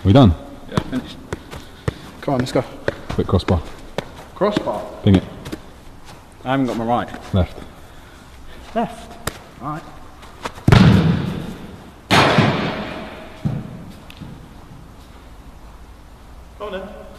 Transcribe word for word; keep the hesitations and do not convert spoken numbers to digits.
We done? Yeah, finished. Come on, let's go. Quick crossbar. Crossbar? Ping it. I haven't got my right. Left. Left? Alright. Go on then.